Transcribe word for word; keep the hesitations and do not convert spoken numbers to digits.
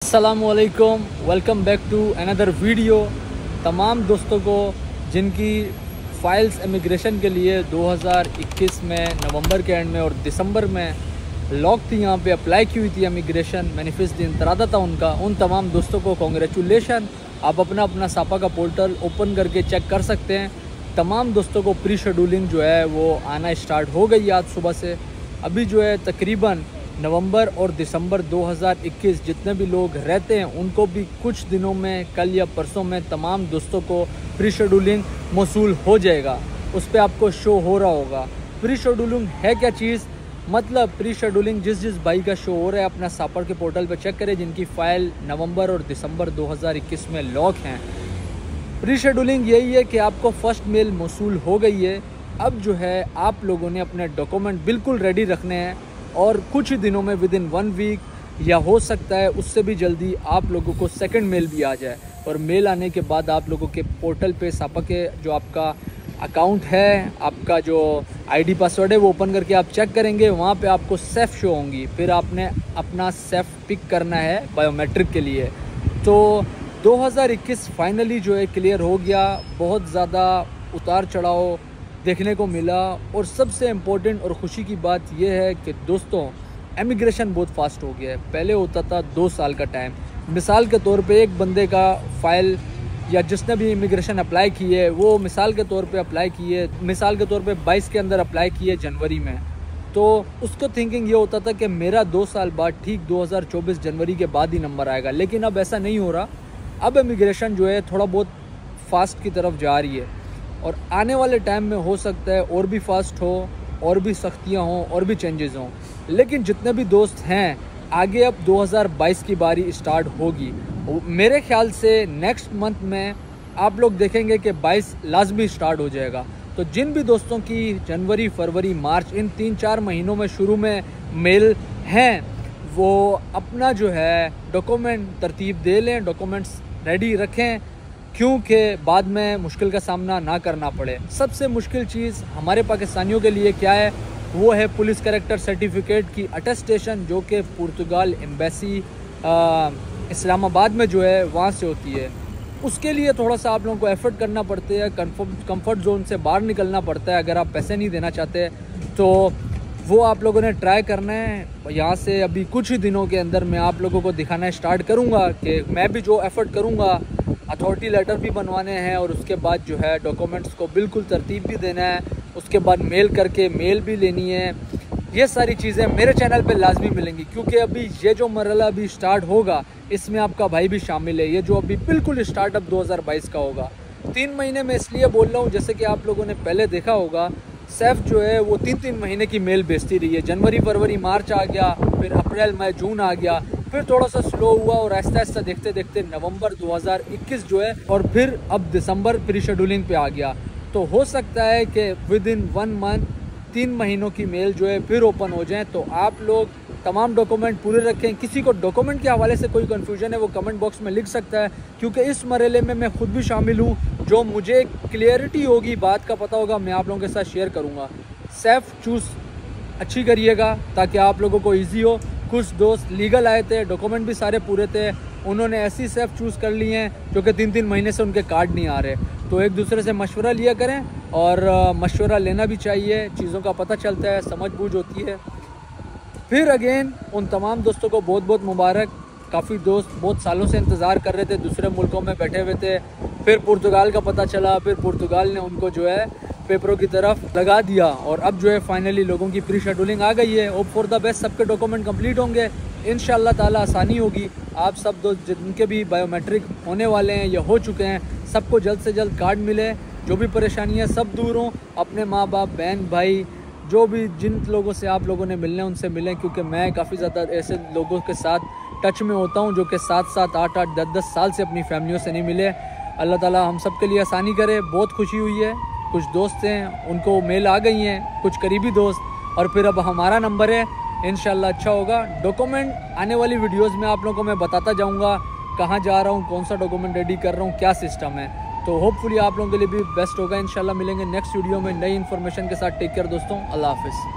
अस्सलामुअलैकुम, welcome back to another video. तमाम दोस्तों को जिनकी फ़ाइल्स इमिग्रेशन के लिए दो हज़ार इक्कीस में नवंबर के एंड में और दिसंबर में लॉक थी, यहाँ पे अप्लाई की हुई थी इमिग्रेशन, मैनिफेस्ट इंतरादा था उनका, उन तमाम दोस्तों को कॉन्ग्रेचुलेशन। आप अपना अपना सापा का पोर्टल ओपन करके चेक कर सकते हैं। तमाम दोस्तों को प्री शेड्यूलिंग जो है वो आना स्टार्ट हो गई आज सुबह से। अभी जो है तकरीबन नवंबर और दिसंबर दो हज़ार इक्कीस जितने भी लोग रहते हैं उनको भी कुछ दिनों में, कल या परसों में तमाम दोस्तों को प्री शेड्यूलिंग मौसूल हो जाएगा। उस पर आपको शो हो रहा होगा। प्री शेड्यूलिंग है क्या चीज़, मतलब प्री शेड्यूलिंग जिस जिस भाई का शो हो रहा है अपना सापर के पोर्टल पर चेक करें, जिनकी फ़ाइल नवंबर और दिसंबर दो हज़ार इक्कीस में लॉक हैं। प्री शेड्यूलिंग यही है कि आपको फ़र्स्ट मेल मौसूल हो गई है। अब जो है आप लोगों ने अपने डॉक्यूमेंट बिल्कुल रेडी रखने हैं और कुछ ही दिनों में विद इन वन वीक या हो सकता है उससे भी जल्दी आप लोगों को सेकंड मेल भी आ जाए। और मेल आने के बाद आप लोगों के पोर्टल पे सापा के जो आपका अकाउंट है, आपका जो आईडी पासवर्ड है वो ओपन करके आप चेक करेंगे, वहाँ पे आपको सेफ शो होंगी। फिर आपने अपना सेफ पिक करना है बायोमेट्रिक के लिए। तो दो हज़ार इक्कीस फाइनली जो है क्लियर हो गया। बहुत ज़्यादा उतार चढ़ाव देखने को मिला और सबसे इम्पोर्टेंट और ख़ुशी की बात यह है कि दोस्तों इमिग्रेशन बहुत फास्ट हो गया है। पहले होता था दो साल का टाइम। मिसाल के तौर पे एक बंदे का फ़ाइल या जिसने भी इमिग्रेशन अप्लाई की है वो मिसाल के तौर पे अप्लाई की है, मिसाल के तौर पे बाईस के अंदर अप्लाई की है जनवरी में, तो उसको थिंकिंग ये होता था कि मेरा दो साल बाद ठीक दो हज़ार चौबीस जनवरी के बाद ही नंबर आएगा। लेकिन अब ऐसा नहीं हो रहा। अब इमिग्रेशन जो है थोड़ा बहुत फास्ट की तरफ जा रही है और आने वाले टाइम में हो सकता है और भी फास्ट हो, और भी सख्तियां हों, और भी चेंजेस हों। लेकिन जितने भी दोस्त हैं आगे अब दो हज़ार बाईस की बारी स्टार्ट होगी। मेरे ख्याल से नेक्स्ट मंथ में आप लोग देखेंगे कि बाईस लाजमी स्टार्ट हो जाएगा। तो जिन भी दोस्तों की जनवरी, फरवरी, मार्च इन तीन चार महीनों में शुरू में मेल हैं वो अपना जो है डॉक्यूमेंट तरतीब दे लें, डॉक्यूमेंट्स रेडी रखें, क्योंकि बाद में मुश्किल का सामना ना करना पड़े। सबसे मुश्किल चीज़ हमारे पाकिस्तानियों के लिए क्या है, वो है पुलिस कैरेक्टर सर्टिफिकेट की अटेस्टेशन, जो कि पुर्तगाल एम्बेसी इस्लामाबाद में जो है वहाँ से होती है। उसके लिए थोड़ा सा आप लोगों को एफर्ट करना पड़ते हैं, कंफर्ट कंफर्ट जोन से बाहर निकलना पड़ता है। अगर आप पैसे नहीं देना चाहते तो वो आप लोगों ने ट्राई करना है। यहाँ से अभी कुछ ही दिनों के अंदर मैं आप लोगों को दिखाना स्टार्ट करूँगा कि मैं भी जो एफर्ट करूँगा, अथॉरिटी लेटर भी बनवाने हैं और उसके बाद जो है डॉक्यूमेंट्स को बिल्कुल तरतीब भी देना है, उसके बाद मेल करके मेल भी लेनी है। ये सारी चीज़ें मेरे चैनल पे लाजमी मिलेंगी, क्योंकि अभी ये जो मरहला अभी स्टार्ट होगा इसमें आपका भाई भी शामिल है। ये जो अभी बिल्कुल स्टार्टअप दो हज़ार बाईस का होगा, तीन महीने में इसलिए बोल रहा हूँ जैसे कि आप लोगों ने पहले देखा होगा सेफ जो है वो तीन तीन महीने की मेल भेजती रही है। जनवरी, फरवरी, मार्च आ गया, फिर अप्रैल, मई, जून आ गया, फिर थोड़ा सा स्लो हुआ और आहिस्ता आहिस्ता देखते देखते नवंबर दो हज़ार इक्कीस जो है और फिर अब दिसंबर प्री शेड्यूलिंग पे आ गया। तो हो सकता है कि विद इन वन मंथ तीन महीनों की मेल जो है फिर ओपन हो जाए। तो आप लोग तमाम डॉक्यूमेंट पूरे रखें। किसी को डॉक्यूमेंट के हवाले से कोई कन्फ्यूजन है वो कमेंट बॉक्स में लिख सकता है, क्योंकि इस मरहले में मैं खुद भी शामिल हूँ। जो मुझे क्लियरिटी होगी, बात का पता होगा, मैं आप लोगों के साथ शेयर करूँगा। सेफ चूज़ अच्छी करिएगा ताकि आप लोगों को ईजी हो। कुछ दोस्त लीगल आए थे, डॉक्यूमेंट भी सारे पूरे थे, उन्होंने ऐसी सेफ चूज़ कर ली हैं जो कि तीन तीन महीने से उनके कार्ड नहीं आ रहे। तो एक दूसरे से मशवरा लिया करें और मशवरा लेना भी चाहिए, चीज़ों का पता चलता है, समझ बूझ होती है। फिर अगेन उन तमाम दोस्तों को बहुत बहुत मुबारक। काफ़ी दोस्त बहुत सालों से इंतज़ार कर रहे थे, दूसरे मुल्कों में बैठे हुए थे, फिर पुर्तगाल का पता चला, फिर पुर्तगाल ने उनको जो है पेपरों की तरफ लगा दिया और अब जो है फाइनली लोगों की प्री शेड्यूलिंग आ गई है। होप फॉर द बेस्ट, सबके डॉक्यूमेंट कंप्लीट होंगे, इंशाल्लाह ताला आसानी होगी। आप सब दोस्त जिनके भी बायोमेट्रिक होने वाले हैं या हो चुके हैं, सबको जल्द से जल्द कार्ड मिले, जो भी परेशानियाँ सब दूर हों। अपने माँ बाप, बहन, भाई, जो भी जिन लोगों से आप लोगों ने मिलने उनसे मिलें, क्योंकि मैं काफ़ी ज़्यादा ऐसे लोगों के साथ टच में होता हूँ जो कि सात सात आठ आठ दस दस साल से अपनी फैमिलियों से नहीं मिले। अल्लाह ताला हम सब के लिए आसानी करे। बहुत खुशी हुई है। कुछ दोस्त हैं उनको मेल आ गई हैं, कुछ करीबी दोस्त, और फिर अब हमारा नंबर है, इंशाल्लाह अच्छा होगा। डॉक्यूमेंट आने वाली वीडियोस में आप लोगों को मैं बताता जाऊंगा कहाँ जा रहा हूँ, कौन सा डॉक्यूमेंट रेडी कर रहा हूँ, क्या सिस्टम है। तो होपफुली आप लोगों के लिए भी बेस्ट होगा। इंशाल्लाह मिलेंगे नेक्स्ट वीडियो में नई इन्फॉर्मेशन के साथ। टेक केयर दोस्तों, अल्लाह हाफिज़।